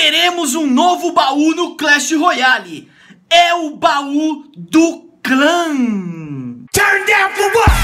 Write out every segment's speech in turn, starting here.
teremos um novo baú no Clash Royale. É o baú do clã. Turn down for what?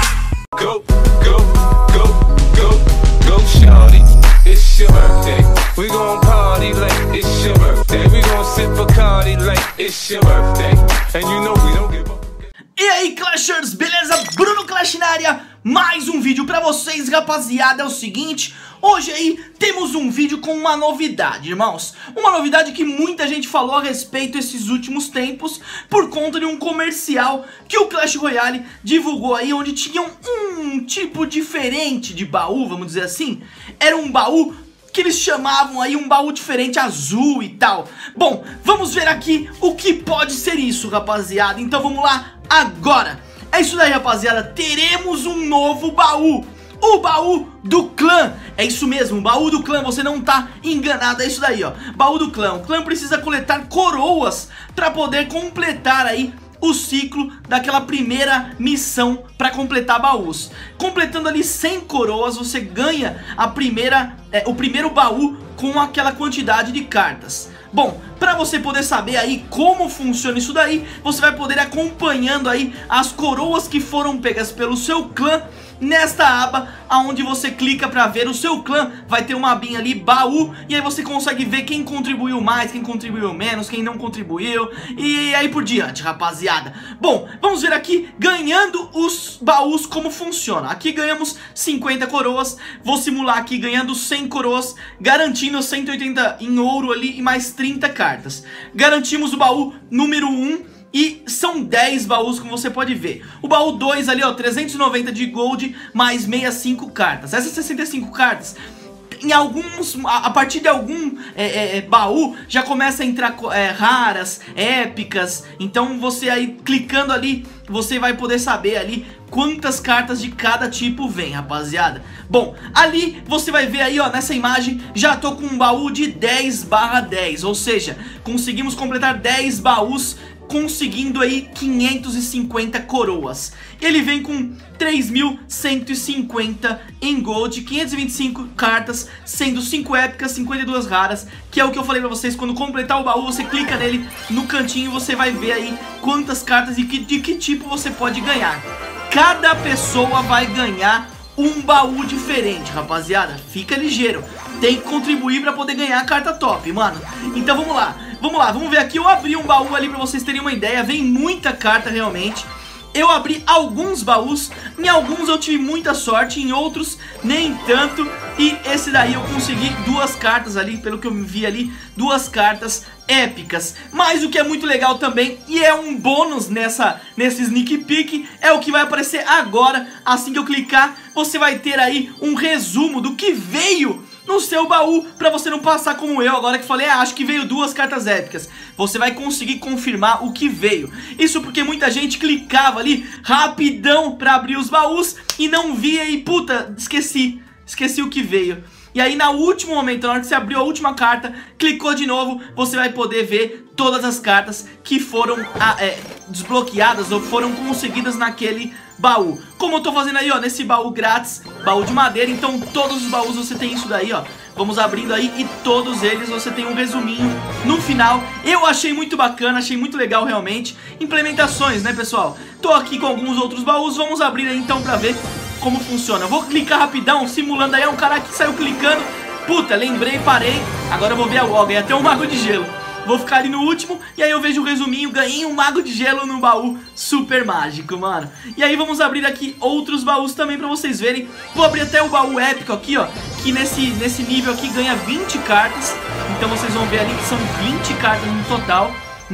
Go, go, go, go, go, shawty. It's your birthday. We gon' party like it's your birthday. We gon' sip Bacardi like it's your birthday. And you know we don't give up. E aí, Clashers, beleza? Bruno Clash na área, mais um vídeo pra vocês, rapaziada. É o seguinte, hoje aí temos um vídeo com uma novidade, irmãos. Uma novidade que muita gente falou a respeito esses últimos tempos por conta de um comercial que o Clash Royale divulgou aí, onde tinha um tipo diferente de baú, vamos dizer assim. Era um baú que eles chamavam aí um baú diferente, azul e tal. Bom, vamos ver aqui o que pode ser isso, rapaziada. Então vamos lá agora. É isso daí, rapaziada, teremos um novo baú. O baú do clã. É isso mesmo, o baú do clã, você não tá enganado, é isso daí, ó. Baú do clã. O clã precisa coletar coroas pra poder completar aí o ciclo daquela primeira missão para completar baús. Completando ali 100 coroas, você ganha o primeiro baú com aquela quantidade de cartas. Bom, para você poder saber aí como funciona isso daí, você vai poder acompanhando aí as coroas que foram pegas pelo seu clã. Nesta aba, aonde você clica pra ver o seu clã, vai ter uma abinha ali, baú, e aí você consegue ver quem contribuiu mais, quem contribuiu menos, quem não contribuiu, e aí por diante, rapaziada. Bom, vamos ver aqui, ganhando os baús, como funciona. Aqui ganhamos 50 coroas, vou simular aqui ganhando 100 coroas, garantindo 180 em ouro ali e mais 30 cartas. Garantimos o baú número 1. E são 10 baús, como você pode ver. O baú 2 ali, ó, 390 de gold, mais 65 cartas. Essas 65 cartas, em alguns, a partir de algum baú, já começa a entrar raras, épicas. Então você aí, clicando ali, você vai poder saber ali quantas cartas de cada tipo vem, rapaziada. Bom, ali você vai ver aí, ó, nessa imagem, já tô com um baú de 10/10. Ou seja, conseguimos completar 10 baús, conseguindo aí 550 coroas. Ele vem com 3.150 em gold, 525 cartas, sendo 5 épicas, 52 raras, que é o que eu falei pra vocês. Quando completar o baú, você clica nele no cantinho, você vai ver aí quantas cartas e de que tipo você pode ganhar. Cada pessoa vai ganhar um baú diferente, rapaziada. Fica ligeiro, tem que contribuir pra poder ganhar a carta top, mano. Então vamos lá, vamos ver aqui. Eu abri um baú ali pra vocês terem uma ideia. Vem muita carta realmente. Eu abri alguns baús, em alguns eu tive muita sorte, em outros nem tanto. E esse daí eu consegui 2 cartas ali, pelo que eu vi ali, 2 cartas épicas. Mas o que é muito legal também, e é um bônus nesse sneak peek, é o que vai aparecer agora. Assim que eu clicar, você vai ter aí um resumo do que veio no seu baú, pra você não passar como eu agora que falei, acho que veio 2 cartas épicas. Você vai conseguir confirmar o que veio. Isso porque muita gente clicava ali rapidão pra abrir os baús e não via e puta, esqueci o que veio. E aí no último momento, na hora que você abriu a última carta, clicou de novo, você vai poder ver todas as cartas que foram desbloqueadas ou foram conseguidas naquele baú. Como eu tô fazendo aí, ó, nesse baú grátis, baú de madeira. Então todos os baús você tem isso daí, ó. Vamos abrindo aí e todos eles você tem um resuminho no final. Eu achei muito bacana, achei muito legal realmente. Implementações, né, pessoal? Tô aqui com alguns outros baús, vamos abrir aí então pra ver como funciona. Eu vou clicar rapidão, simulando aí, é um cara que saiu clicando. Puta, lembrei, parei. Agora eu vou ver ganhei até um mago de gelo. Vou ficar ali no último e aí eu vejo o resuminho, ganhei um mago de gelo no baú super mágico, mano. E aí vamos abrir aqui outros baús também pra vocês verem. Vou abrir até o baú épico aqui, ó, que nesse nível aqui ganha 20 cartas. Então vocês vão ver ali que são 20 cartas no total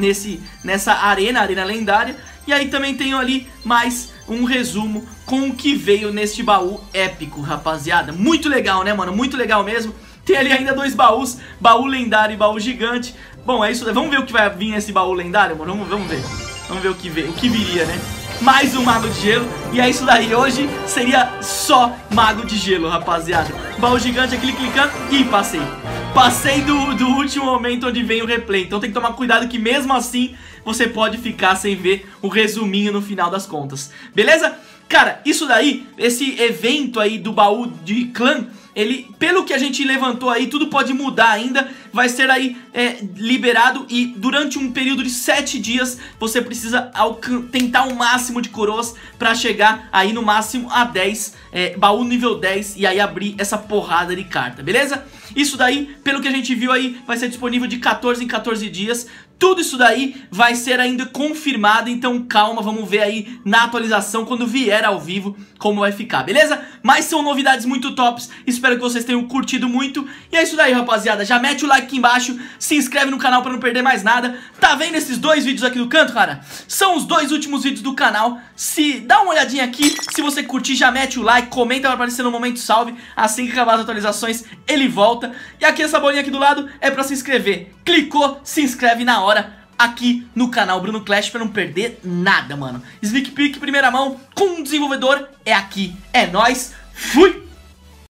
nessa arena lendária. E aí também tenho ali mais um resumo com o que veio neste baú épico, rapaziada. Muito legal, né, mano? Muito legal mesmo. Tem ali ainda 2 baús, baú lendário e baú gigante. Bom, é isso. Vamos ver o que vai vir nesse baú lendário, mano. Vamos ver. Vamos ver o que viria, né? Mais um mago de gelo. E é isso daí. Hoje seria só mago de gelo, rapaziada. Baú gigante aqui, clicando. Ih, passei. Passei do último momento onde vem o replay. Então tem que tomar cuidado que mesmo assim você pode ficar sem ver o resuminho no final das contas. Beleza? Cara, isso daí, esse evento aí do baú de clã, ele, pelo que a gente levantou aí, tudo pode mudar ainda, vai ser aí liberado e durante um período de 7 dias você precisa tentar o máximo de coroas pra chegar aí no máximo a 10, baú nível 10 e aí abrir essa porrada de carta, beleza? Isso daí, pelo que a gente viu aí, vai ser disponível de 14 em 14 dias. Tudo isso daí vai ser ainda confirmado, então calma, vamos ver aí na atualização quando vier ao vivo como vai ficar, beleza? Mas são novidades muito tops, espero que vocês tenham curtido muito. E é isso daí, rapaziada, já mete o like aqui embaixo, se inscreve no canal pra não perder mais nada. Tá vendo esses 2 vídeos aqui do canto, cara? São os 2 últimos vídeos do canal. Dá uma olhadinha aqui, se você curtir já mete o like, comenta, vai aparecer no momento salve. Assim que acabar as atualizações ele volta. E aqui essa bolinha aqui do lado é pra se inscrever. Clicou, se inscreve na hora aqui no canal Bruno Clash pra não perder nada, mano. Sneak Peek, primeira mão, com um desenvolvedor, é aqui, é nóis, fui!